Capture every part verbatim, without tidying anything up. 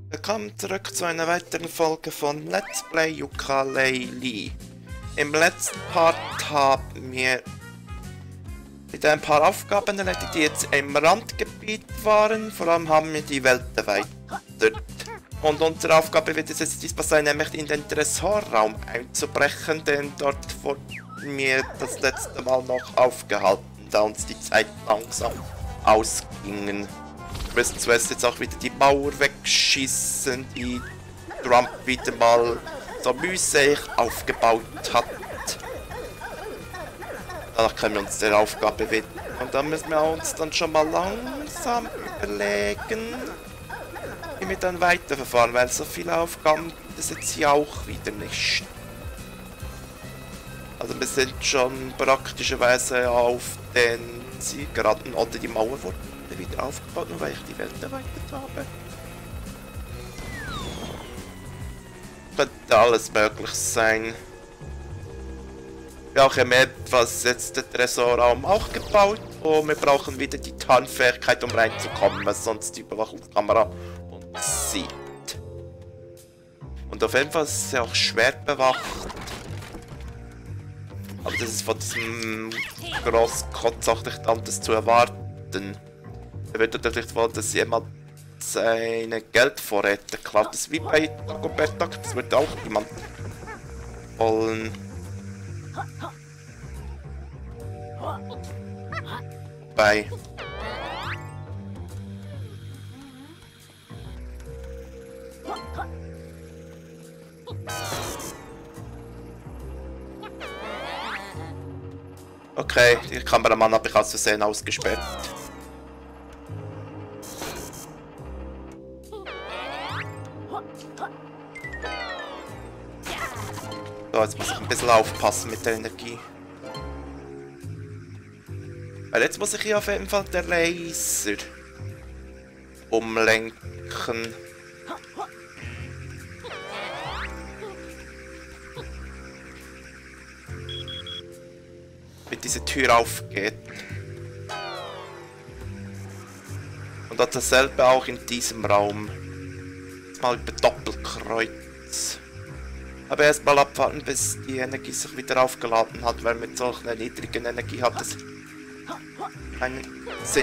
Willkommen zurück zu einer weiteren Folge von Let's Play Yooka-Laylee. Im letzten Part haben wir mit ein paar Aufgaben erledigt, die jetzt im Randgebiet waren. Vor allem haben wir die Welt erweitert. Und unsere Aufgabe wird es jetzt diesmal sein, nämlich in den Tresorraum einzubrechen, denn dort wurden wir das letzte Mal noch aufgehalten, da uns die Zeit langsam ausgingen. Wir müssen zuerst jetzt auch wieder die Mauer wegschießen, die Trump wieder mal so mühselig aufgebaut hat. Danach können wir uns der Aufgabe widmen. Und dann müssen wir uns dann schon mal langsam überlegen, wie wir dann weiterverfahren, weil so viele Aufgaben gibt es jetzt hier auch wieder nicht. Also wir sind schon praktischerweise auf den Zielgeraden, oder die Mauer wurde wieder aufgebaut, nur weil ich die Welt erweitert habe. Könnte alles möglich sein. Wir haben etwas jetzt den Tresorraum auch gebaut und wir brauchen wieder die Tarnfähigkeit, um reinzukommen, weil sonst die Überwachungskamera uns sieht. Und auf jeden Fall ist sie auch schwer bewacht. Aber das ist von diesem Grosskotz auch nicht anders zu erwarten. Er wird natürlich wollen, dass jemand seine Geldvorräte klaut. Das ist wie bei Dagobert Duck, das wird auch niemand wollen. Bei. Okay, die Kameramann habe ich aus Versehen ausgesperrt. So, jetzt muss ich ein bisschen aufpassen mit der Energie. Weil jetzt muss ich hier auf jeden Fall den Laser umlenken. Damit diese Tür aufgeht. Und dann dasselbe auch in diesem Raum. Jetzt mal über Doppelkreuz. Aber erstmal abwarten, bis die Energie sich wieder aufgeladen hat, weil mit solch einer niedrigen Energie hat es keinen Sinn.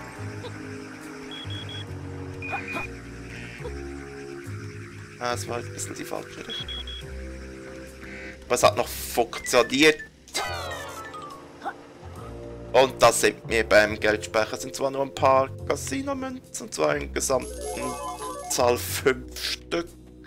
Ah, das war ein bisschen die falsche Richtung. Aber es hat noch funktioniert. Und da sind wir beim Geldspeicher. Es sind zwar nur ein paar Casino-Münzen, und zwar in gesamten Zahl fünf Stück.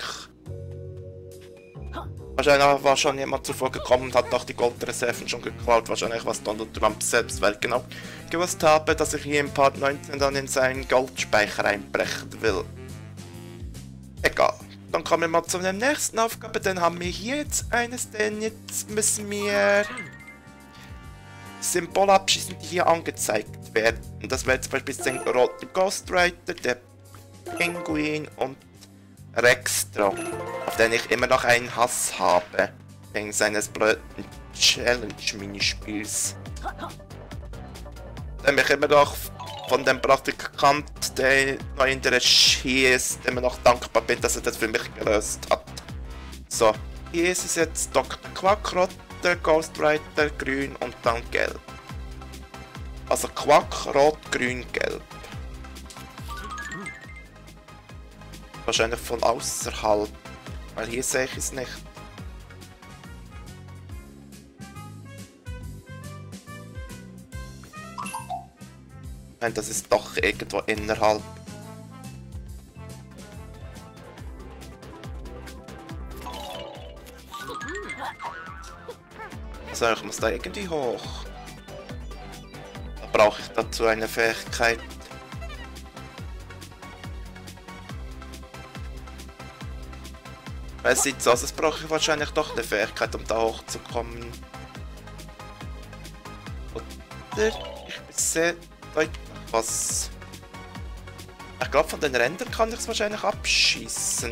Wahrscheinlich war schon jemand zuvor gekommen und hat auch die Goldreserven schon geklaut. Wahrscheinlich was Donald Trump selbst, weil genau gewusst habe, dass ich hier im Part neunzehn dann in seinen Goldspeicher einbrechen will. Egal. Dann kommen wir mal zu der nächsten Aufgabe. Dann haben wir hier jetzt eines, denn jetzt müssen wir Symbole abschießen, die hier angezeigt werden. Und das wäre zum Beispiel den roten Ghost Rider, der Pinguin und Rextro, auf den ich immer noch einen Hass habe, wegen seines blöden Challenge-Minispiels. Dem ich immer noch von dem Praktikant, der neu in der Regie ist, immer noch dankbar bin, dass er das für mich gelöst hat. So, hier ist es jetzt Doktor Quack, Roter, Ghost Rider, Grün und dann Gelb. Also Quack, Rot, Grün, Gelb. Wahrscheinlich von außerhalb, weil hier sehe ich es nicht. Nein, das ist doch irgendwo innerhalb. So, ich muss da irgendwie hoch. Da brauche ich dazu eine Fähigkeit. Es sieht so aus, als brauche ich wahrscheinlich doch eine Fähigkeit, um da hochzukommen. Oder ich sehe deutlich was. Ich glaube, von den Rändern kann ich es wahrscheinlich abschießen.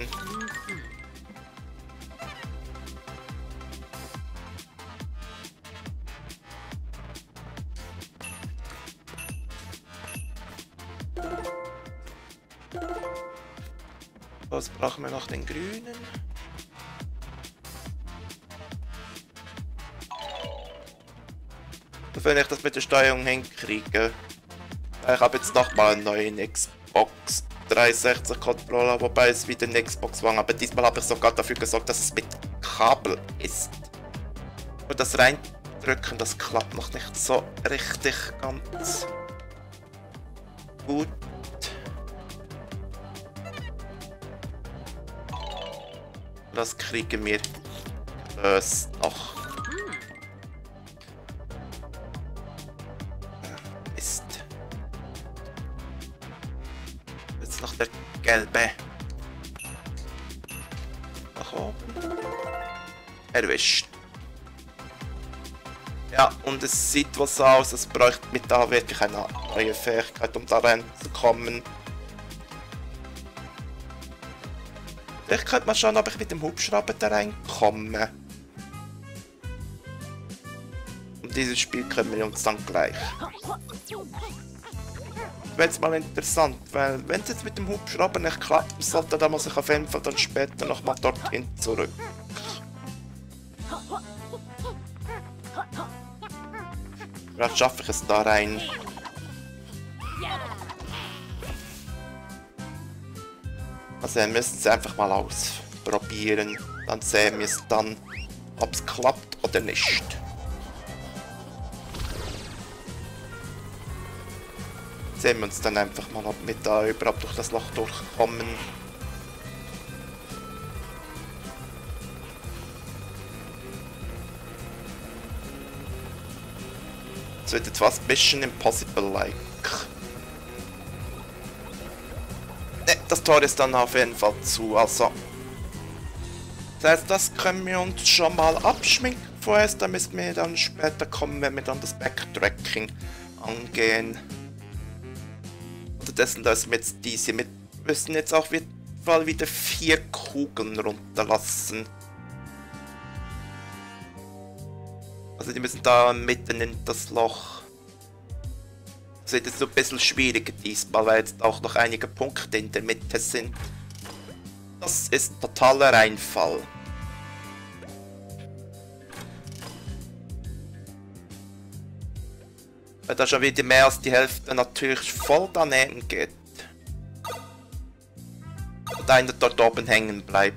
Was brauchen wir noch? Den grünen. Wenn ich das mit der Steuerung hinkriege. Ich habe jetzt nochmal einen neuen Xbox dreihundertsechzig Controller, wobei es wieder ein Xbox One, aber diesmal habe ich sogar dafür gesorgt, dass es mit Kabel ist. Und das Reindrücken, das klappt noch nicht so richtig ganz gut. Das kriegen wir erst noch. Mist. Jetzt noch der gelbe. Nach oben. Erwischt. Ja, und es sieht was aus, es bräuchte mit da wirklich eine neue Fähigkeit, um da reinzukommen. Vielleicht könnte man schauen, ob ich mit dem Hubschrauber da reinkomme. Und dieses Spiel können wir uns dann gleich. Wäre jetzt mal interessant, weil wenn es jetzt mit dem Hubschrauber nicht klappen sollte, dann muss ich auf jeden Fall dann später nochmal dorthin zurück. Vielleicht schaffe ich es da rein. Also wir müssen es einfach mal ausprobieren. Dann sehen wir es dann, ob es klappt oder nicht. Sehen wir uns dann einfach mal, ob wir da überhaupt durch das Loch durchkommen. Es wird jetzt fast Mission Impossible-like. Ne, das Tor ist dann auf jeden Fall zu, also. Das heißt, das können wir uns schon mal abschminken vorerst, da müssen wir dann später kommen, wenn wir dann das Backtracking angehen. Unterdessen lassen wir jetzt diese mit. Wir müssen jetzt auch wieder vier Kugeln runterlassen. Also die müssen da mitten in das Loch. Das wird jetzt so ein bisschen schwieriger diesmal, weil jetzt auch noch einige Punkte in der Mitte sind. Das ist ein totaler Reinfall. Weil da schon wieder mehr als die Hälfte natürlich voll daneben geht. Und einer dort oben hängen bleibt.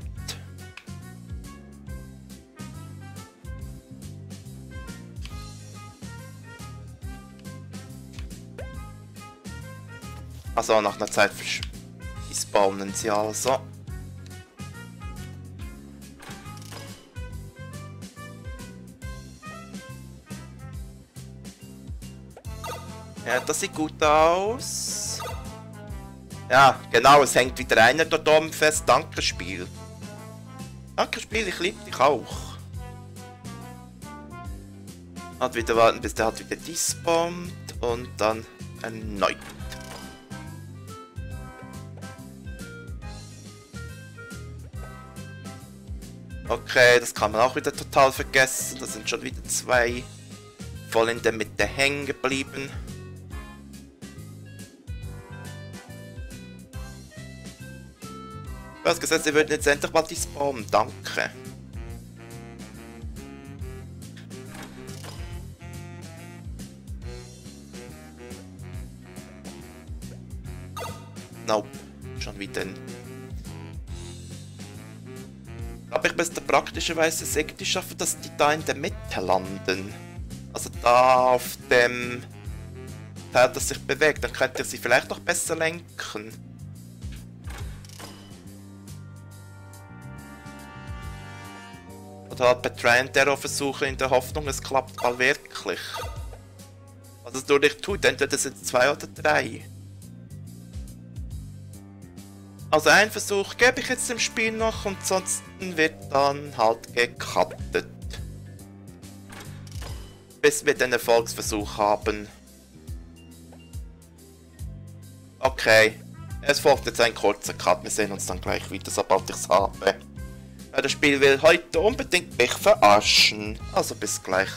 Also nach einer Zeit spawnen sie also. Ja, das sieht gut aus. Ja, genau, es hängt wieder einer dort oben fest. Danke, Spiel. Danke, Spiel, ich liebe dich auch. Hat wieder warten, bis der hat wieder despawnt und dann erneut. Okay, das kann man auch wieder total vergessen. Da sind schon wieder zwei voll in der Mitte hängen geblieben. Du hast gesagt, sie würden jetzt endlich mal die spawnen. Danke. Nope. Schon wieder ein... Aber ich müsste praktischerweise es irgendwie schaffen, dass die da in der Mitte landen. Also da auf dem Teil, das sich bewegt. Dann könnt ihr sie vielleicht noch besser lenken. Oder halt bei Try and Error versuchen in der Hoffnung, es klappt mal wirklich. Was es nur nicht tut, entweder sind es zwei oder drei. Also einen Versuch gebe ich jetzt im Spiel noch und sonst wird dann halt gecuttet. Bis wir den Erfolgsversuch haben. Okay, es folgt jetzt ein kurzer Cut, wir sehen uns dann gleich wieder, sobald ich es habe. Ja, das Spiel will heute unbedingt mich verarschen, also bis gleich.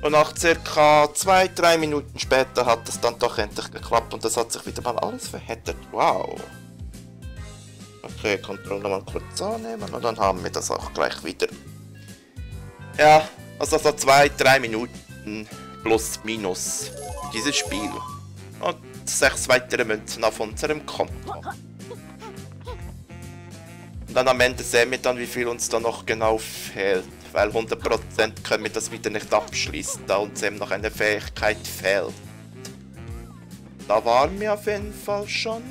Und nach circa zwei bis drei Minuten später hat es dann doch endlich geklappt und das hat sich wieder mal alles verheddert. Wow. Okay, Kontrolle nochmal kurz annehmen und dann haben wir das auch gleich wieder. Ja, also so zwei bis drei Minuten plus minus dieses Spiel. Und sechs weitere Münzen auf unserem Konto. Und dann am Ende sehen wir dann, wie viel uns da noch genau fehlt. Weil hundert Prozent können wir das wieder nicht abschließen, da uns eben noch eine Fähigkeit fehlt. Da waren wir auf jeden Fall schon.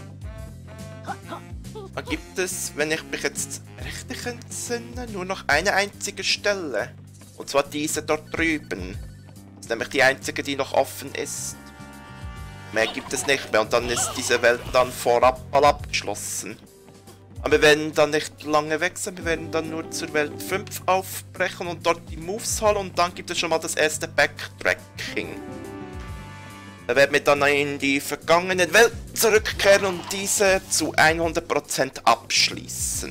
Da gibt es, wenn ich mich jetzt richtig entsinne, nur noch eine einzige Stelle. Und zwar diese dort drüben. Das ist nämlich die einzige, die noch offen ist. Mehr gibt es nicht mehr und dann ist diese Welt dann vorab mal abgeschlossen. Aber wir werden dann nicht lange weg sein, wir werden dann nur zur Welt fünf aufbrechen und dort die Moves holen und dann gibt es schon mal das erste Backtracking. Da werden wir dann in die vergangene Welt zurückkehren und diese zu hundert Prozent abschließen.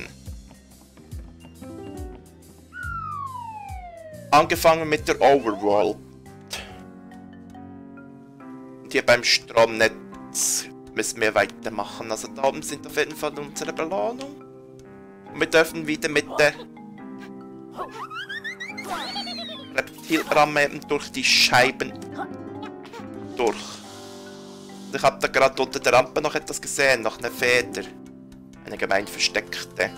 Angefangen mit der Overworld. Und hier beim Stromnetz müssen wir weitermachen. Also da oben sind auf jeden Fall unsere Belohnung. Und wir dürfen wieder mit der Reptilramme eben durch die Scheiben durch. Und ich habe da gerade unter der Rampe noch etwas gesehen, noch eine Feder. Eine gemein versteckte.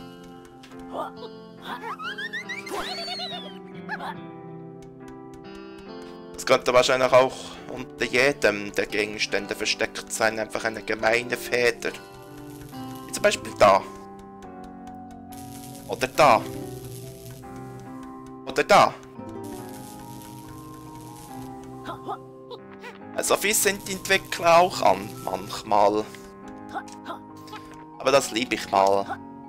Das könnte wahrscheinlich auch unter jedem der Gegenstände versteckt sein, einfach eine gemeine Feder. Wie zum Beispiel da. Oder da. Oder da. Also wie sind die Entwickler auch an, manchmal. Aber das liebe ich mal.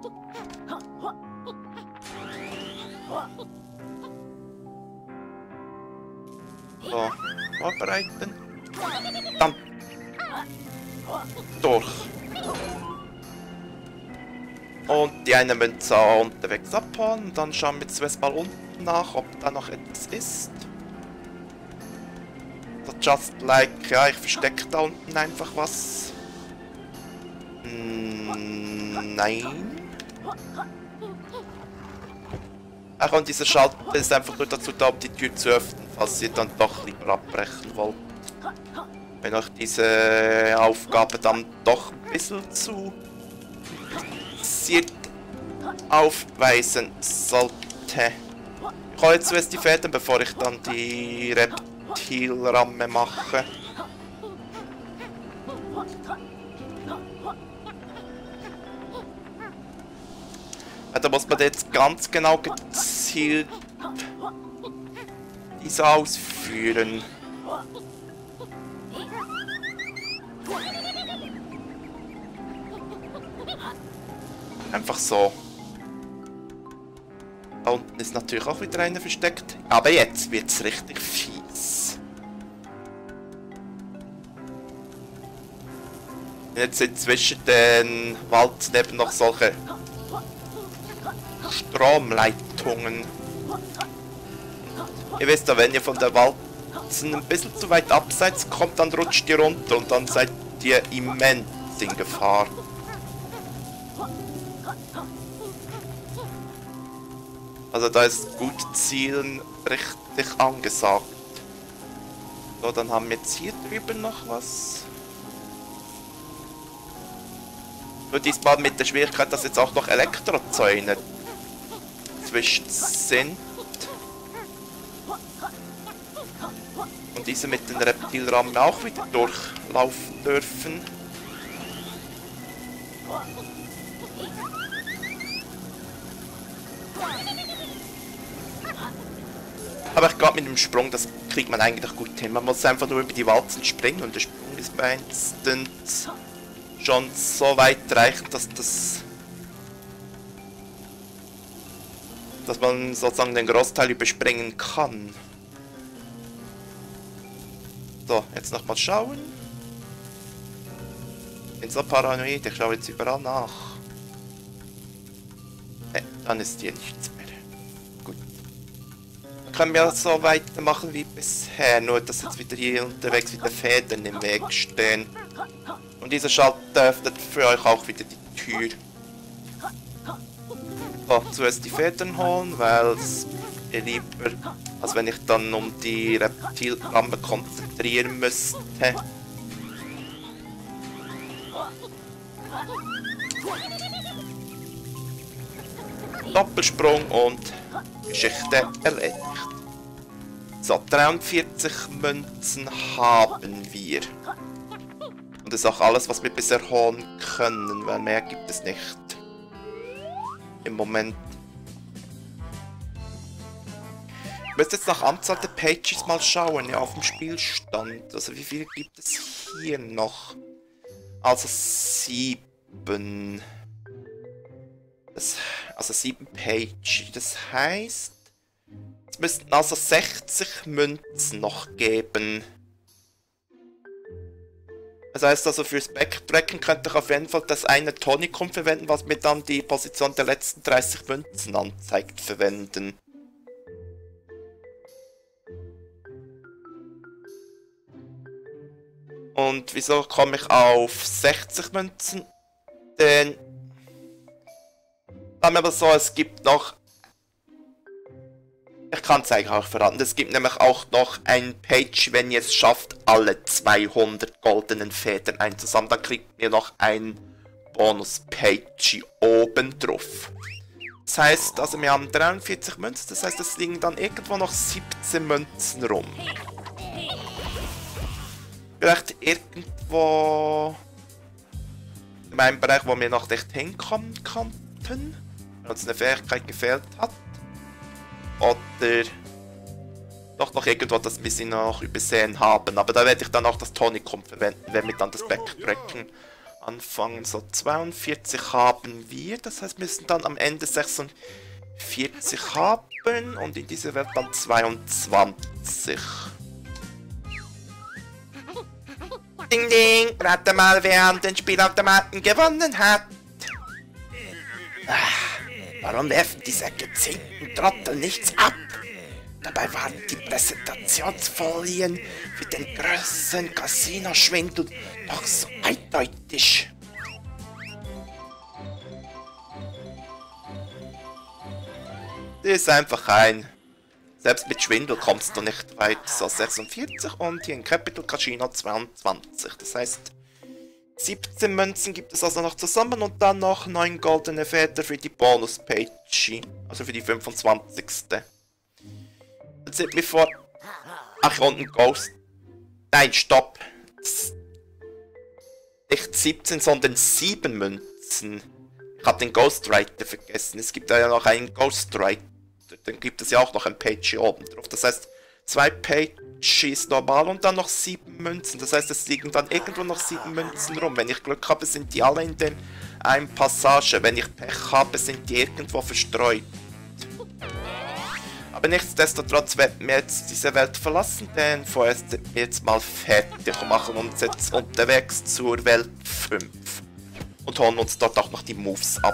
So, vorbereiten. Dann durch. Und die eine Münze unterwegs abholen. Und dann schauen wir zuerst mal unten nach, ob da noch etwas ist. So just like, ja, ich verstecke da unten einfach was. Hm, nein. Ach, und dieser Schalter ist einfach nur dazu da, um die Tür zu öffnen, falls ihr dann doch lieber abbrechen wollt. Wenn euch diese Aufgabe dann doch ein bisschen zu kompliziert aufweisen sollte. Ich hole jetzt zuerst die Fäden, bevor ich dann die Reptilramme mache. Ja, da muss man jetzt ganz genau gezielt diese ausführen. Einfach so. Da unten ist natürlich auch wieder eine versteckt. Aber jetzt wird's richtig fies. Jetzt sind zwischen den Walzen eben noch solche Stromleitungen. Ihr wisst ja, wenn ihr von der Walzen ein bisschen zu weit abseits kommt, dann rutscht ihr runter und dann seid ihr immens in Gefahr. Also da ist gut Zielen richtig angesagt. So, dann haben wir jetzt hier drüben noch was. Nur diesmal mit der Schwierigkeit, dass jetzt auch noch Elektrozäune zwischen sind. Und diese mit den Reptilrahmen auch wieder durchlaufen dürfen. Aber ich glaube, mit dem Sprung, das kriegt man eigentlich gut hin. Man muss einfach nur über die Walzen springen und der Sprung ist meistens schon so weit reichend, dass das... dass man sozusagen den Großteil überspringen kann. So, jetzt nochmal schauen. Ich bin so paranoid, ich schaue jetzt überall nach. Ne, dann ist hier nichts mehr. Gut. können wir so weitermachen wie bisher, nur dass jetzt wieder hier unterwegs wieder Fäden im Weg stehen. Und dieser Schalter öffnet für euch auch wieder die Tür. So, zuerst die Federn holen, weil es mir lieber, als wenn ich dann um die Reptilramme konzentrieren müsste. Doppelsprung und Geschichte erledigt. So, dreiundvierzig Münzen haben wir. Und das ist auch alles, was wir bisher holen können, weil mehr gibt es nicht. Im Moment. Ich müsste jetzt nach Anzahl der Pages mal schauen, ja, auf dem Spielstand. Also wie viele gibt es hier noch? Also sieben. Das, also sieben Pages. Das heißt, es müssten also sechzig Münzen noch geben. Das heißt also, fürs Backtracken könnte ich auf jeden Fall das eine Tonikum verwenden, was mir dann die Position der letzten dreißig Münzen anzeigt, verwenden. Und wieso komme ich auf sechzig Münzen? Denn sagen wir aber so, es gibt noch... Ich kann es eigentlich auch verraten. Es gibt nämlich auch noch ein Page, wenn ihr es schafft, alle zweihundert goldenen Federn einzusammeln. Dann kriegt ihr noch ein Bonus-Page oben drauf. Das heißt, also wir haben dreiundvierzig Münzen, das heißt, es liegen dann irgendwo noch siebzehn Münzen rum. Vielleicht irgendwo in meinem Bereich, wo wir noch nicht hinkommen konnten, wenn uns eine Fähigkeit gefehlt hat. Oder doch noch irgendwo, dass wir sie noch übersehen haben. Aber da werde ich dann auch das Tonikum verwenden, wenn wir dann das Backtracken anfangen. So, zweiundvierzig haben wir. Das heißt, wir müssen dann am Ende sechsundvierzig haben und in dieser Welt dann zweiundzwanzig. Ding ding! Rate mal, wer an den Spielautomaten gewonnen hat. Ah, warum werfen diese gezinkten Trottel nichts ab? Dabei waren die Präsentationsfolien für den größten Casino-Schwindel doch so eindeutig. Das ist einfach ein... Selbst mit Schwindel kommst du nicht weit. So sechsundvierzig und hier in Capital Casino zweiundzwanzig. Das heißt, siebzehn Münzen gibt es also noch zusammen und dann noch neun goldene Feder für die Bonus-Page. Also für die fünfundzwanzigste. Jetzt sind wir vor... Ach, hier unten Ghost. Nein, stopp. Nicht siebzehn, sondern sieben Münzen. Ich habe den Ghostwriter vergessen. Es gibt da ja noch einen Ghostwriter. Dann gibt es ja auch noch ein Page hier oben drauf. Das heißt, zwei Pages normal und dann noch sieben Münzen. Das heißt, es liegen dann irgendwo noch sieben Münzen rum. Wenn ich Glück habe, sind die alle in den einen Passage. Wenn ich Pech habe, sind die irgendwo verstreut. Aber nichtsdestotrotz werden wir jetzt diese Welt verlassen, denn vorerst sind wir jetzt mal fertig und machen uns jetzt unterwegs zur Welt fünf. Und holen uns dort auch noch die Moves ab.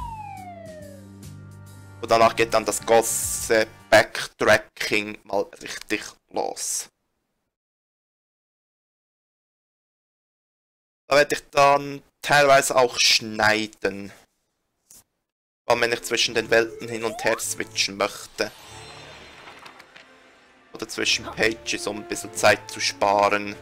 Und danach geht dann das große Backtracking mal richtig los. Da werde ich dann teilweise auch schneiden. Weil wenn ich zwischen den Welten hin und her switchen möchte. Oder zwischen Pages, um ein bisschen Zeit zu sparen.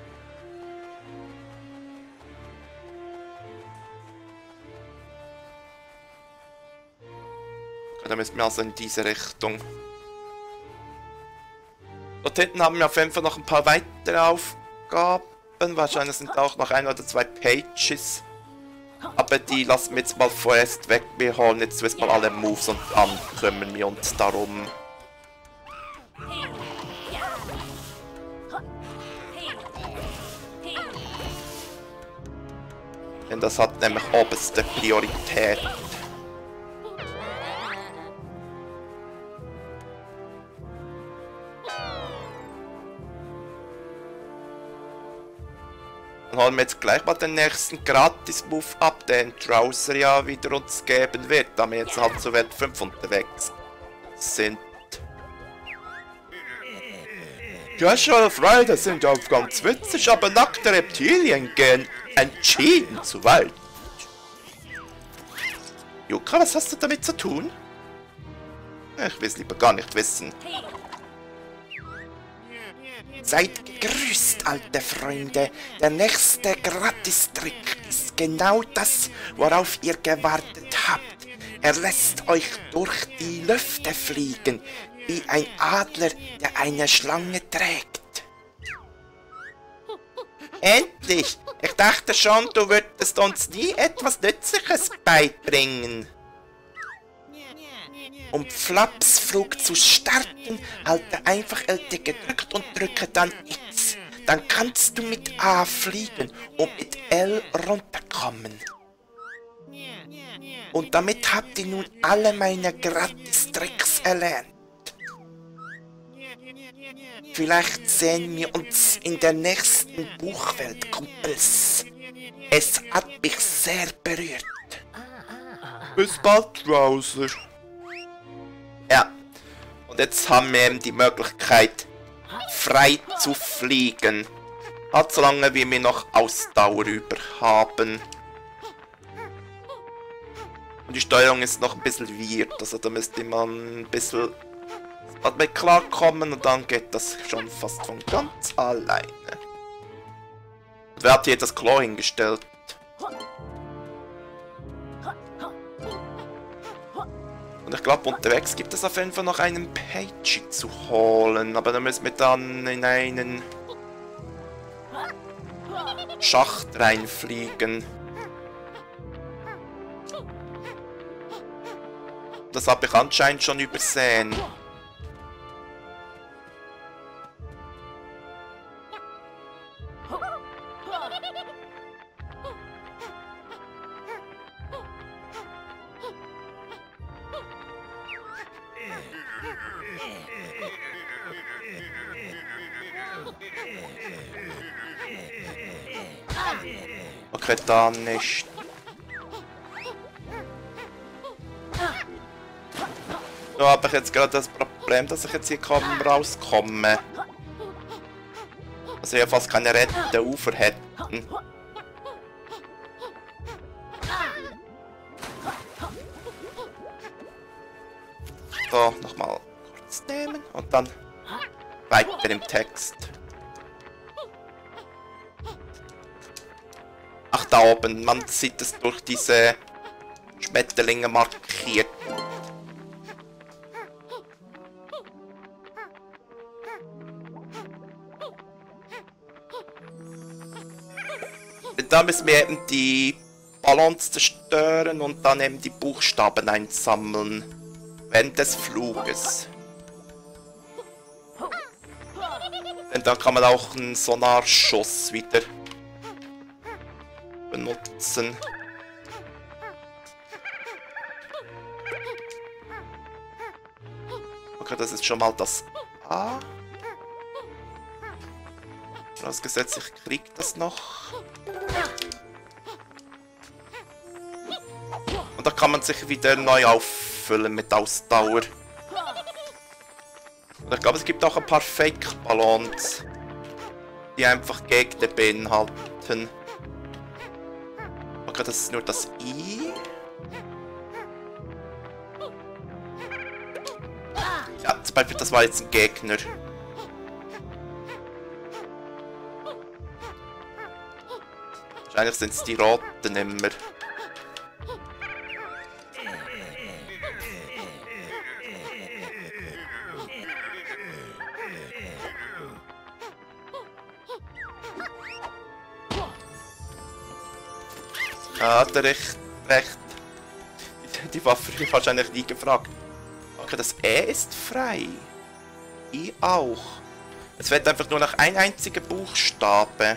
Da müssen wir also in diese Richtung. Dort hinten haben wir auf jeden Fall noch ein paar weitere Aufgaben. Wahrscheinlich sind auch noch ein oder zwei Pages. Aber die lassen wir jetzt mal vorerst weg. Wir holen jetzt zuerst mal alle Moves und dann kümmern wir uns darum. Denn das hat nämlich oberste Priorität. Dann holen wir jetzt gleich mal den nächsten Gratis-Move ab, den Drowser ja wieder uns geben wird, da wir jetzt halt zur Welt fünf unterwegs sind. Casual Rider sind auch ganz witzig, aber nackte Reptilien gehen entschieden zu weit. Yuka, was hast du damit zu tun? Ich will es lieber gar nicht wissen. Seid gegrüßt, alte Freunde. Der nächste Gratis-Trick ist genau das, worauf ihr gewartet habt. Er lässt euch durch die Lüfte fliegen, wie ein Adler, der eine Schlange trägt. Endlich! Ich dachte schon, du würdest uns nie etwas Nützliches beibringen. Um Flaps Flug zu starten, halte einfach L T gedrückt und drücke dann X. Dann kannst du mit A fliegen und mit L runterkommen. Und damit habt ihr nun alle meine Gratis-Tricks erlernt. Vielleicht sehen wir uns in der nächsten Buchwelt, Kumpels. Es hat mich sehr berührt. Bis bald, Browser. Ja, und jetzt haben wir eben die Möglichkeit, frei zu fliegen. Halt solange wie wir noch Ausdauer über haben. Und die Steuerung ist noch ein bisschen weird, also da müsste man ein bisschen mit klarkommen und dann geht das schon fast von ganz alleine. Und wer hat hier das Klo hingestellt? Und ich glaube, unterwegs gibt es auf jeden Fall noch einen Pagey zu holen, aber da müssen wir dann in einen Schacht reinfliegen. Das habe ich anscheinend schon übersehen. Okay, da nicht. Da habe ich jetzt gerade das Problem, dass ich jetzt hier kaum rauskomme. Also ja fast keine rettenden Ufer hätten. So, nochmal kurz nehmen und dann weiter im Text. Ach, da oben, man sieht es durch diese Schmetterlinge markiert. Und da müssen wir eben die Ballons zerstören und dann eben die Buchstaben einsammeln. Während des Fluges. Denn dann kann man auch einen Sonarschuss wieder benutzen. Okay, das ist schon mal das A. Vorausgesetzt, ich krieg das noch. Und da kann man sich wieder neu auffüllen mit Ausdauer. Und ich glaube, es gibt auch ein paar Fake-Ballons, die einfach Gegner beinhalten. Okay, das ist nur das I. Ja, zum Beispiel, das war jetzt ein Gegner. Wahrscheinlich sind es die Roten immer. Ja, hat er recht, recht. Die Waffe habe ich wahrscheinlich nie gefragt. Okay, das E ist frei. I auch. Es wird einfach nur noch ein einziger Buchstabe.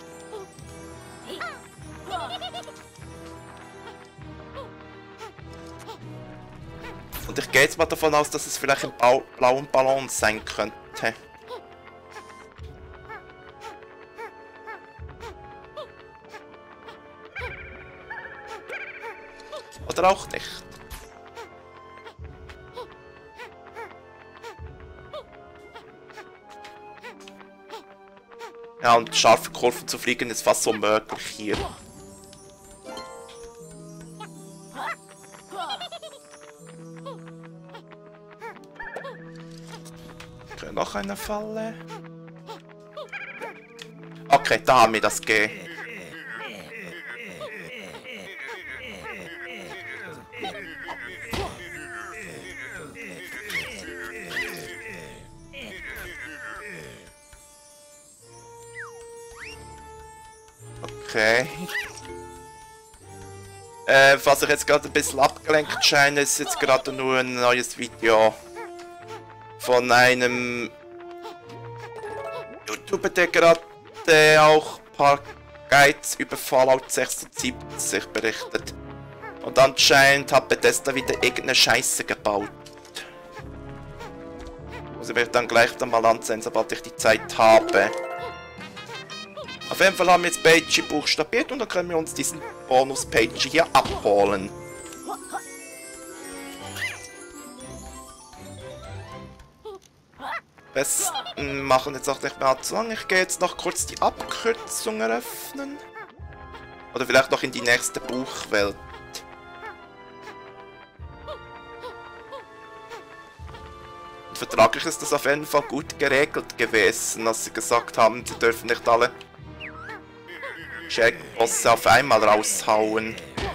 Und ich gehe jetzt mal davon aus, dass es vielleicht ein Bau blauen Ballon sein könnte. Oder auch nicht. Ja, und scharfe Kurven zu fliegen ist fast unmöglich hier. Okay, noch eine Falle. Okay, da haben wir das G. Okay. Äh, was ich jetzt gerade ein bisschen abgelenkt scheine, ist jetzt gerade nur ein neues Video von einem YouTuber, der gerade äh, auch ein paar Guides über Fallout sechsundsiebzig berichtet. Und anscheinend hat Bethesda wieder irgendeine Scheiße gebaut. Also werde ich dann gleich dann mal ansehen, sobald ich die Zeit habe. Auf jeden Fall haben wir jetzt Page buchstabiert und dann können wir uns diesen Bonus-Page hier abholen. Besten machen jetzt auch nicht mehr zu lang. Ich gehe jetzt noch kurz die Abkürzung eröffnen. Oder vielleicht noch in die nächste Buchwelt. Und vertraglich ist das auf jeden Fall gut geregelt gewesen, dass sie gesagt haben, sie dürfen nicht alle Checkbosse auf einmal raushauen.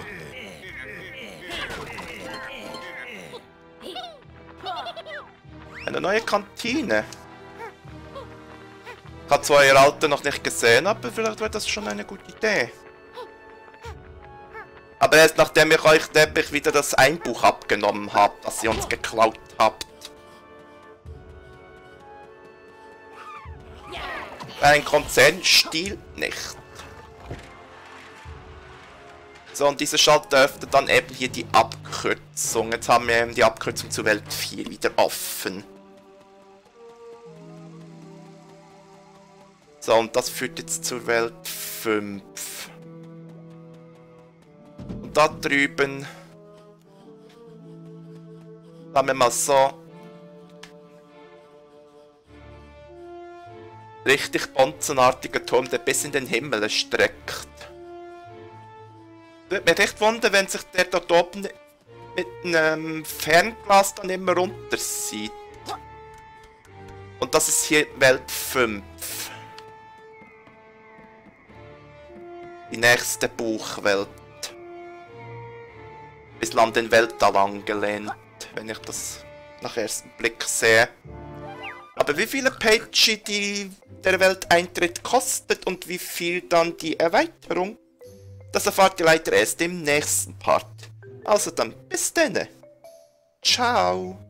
Eine neue Kantine. Ich habe zwar ihr alte noch nicht gesehen, aber vielleicht wäre das schon eine gute Idee. Aber erst nachdem ich euch nämlich wieder das Einbuch abgenommen habe, das ihr uns geklaut habt. Ein Konzern stiehlt nicht. So, und dieser Schalter öffnet dann eben hier die Abkürzung. Jetzt haben wir eben die Abkürzung zur Welt vier wieder offen. So, und das führt jetzt zur Welt fünf. Und da drüben haben wir mal so richtig bonzenartiger Turm, der bis in den Himmel streckt. Würde mich echt wundern, wenn sich der dort oben mit einem Fernglas dann immer runter sieht. Und das ist hier Welt fünf. Die nächste Buchwelt. Bislang den Weltall angelehnt, wenn ich das nach ersten Blick sehe. Aber wie viele Page die der Welteintritt kostet und wie viel dann die Erweiterung? Das erfahrt ihr leider erst im nächsten Part. Also dann, bis denne. Ciao.